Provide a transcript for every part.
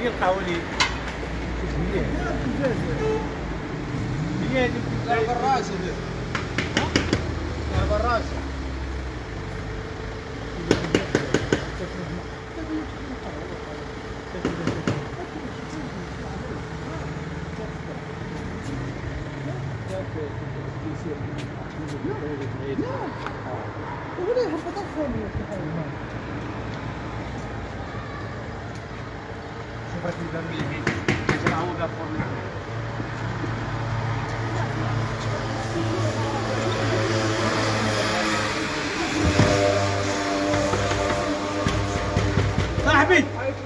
ديال القهوه اللي هي هذيك ضرب الراس ضرب الراس ولا يهبط الخامية في الحيوان. شوف راكي دار البيت هو دار فورني صاحبي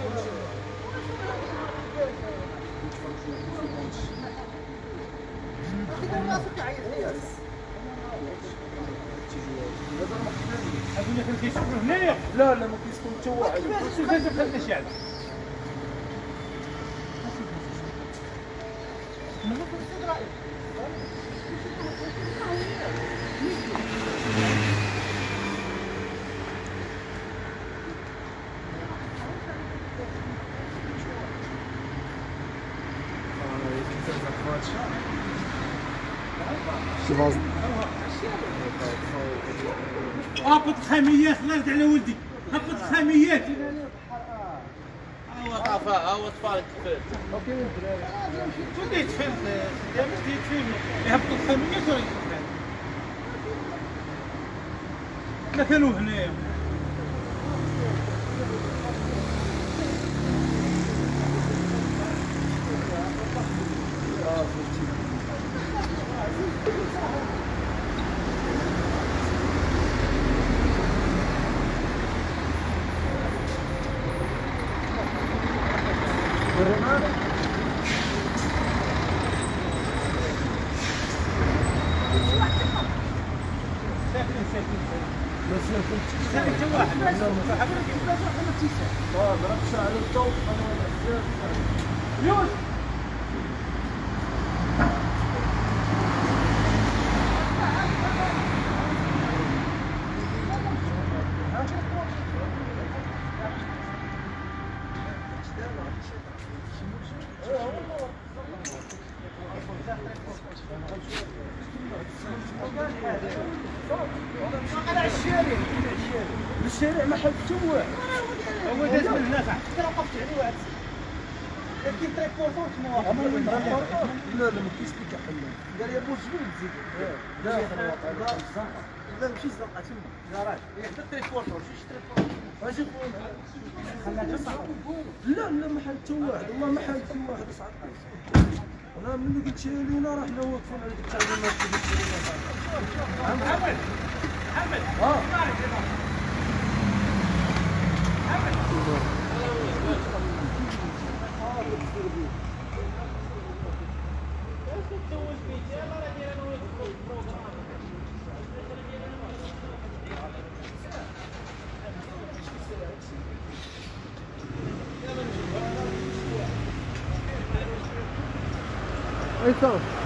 أقول لك كيسكنوا هنايا؟ لا ما كيسكنوا حتى واحد. شوف هذا خلنا شعب. هبط الخاميات الله يرضي على ولدي هبط الخاميات هو طافا هو طفى الكفاف اوكي الدراري شنو يتفهم مش يتفهم يهبطوا الخاميات ولا يتفهم حنا كانوا هنايا الشارع ما حد توا هو داز من هنا صاحبي كنت وقفت عليه واحد كي تريبورطو شنو واحد لا ما كاينش لك حنا قال لي بوش جبل تزيد لا ماشي زنقه تما لا راه حتى تريبورطو ماشي تريبورطو اجي لا ما حد حتى واحد والله ما حد حتى واحد صاحبي انا ملي قلت لينا راه حنا واقفين على ديك التعليمات محمد اي صوت